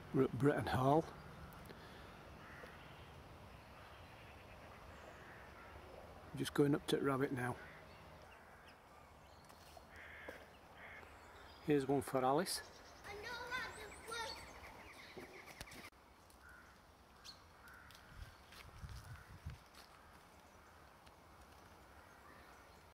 We're at Bretton Hall. Just going up to the rabbit now. Here's one for Alice.